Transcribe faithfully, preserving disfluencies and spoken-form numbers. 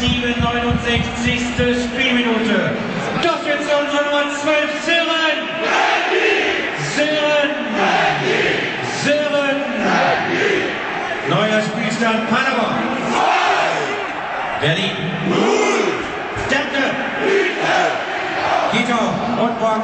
siebenundneunzigste Spielminute. Das ist unsere Nummer zwölf, Sören! Sören! Sören! Neuer Spielstand Panama. Berlin. Danke. Gito und morgen.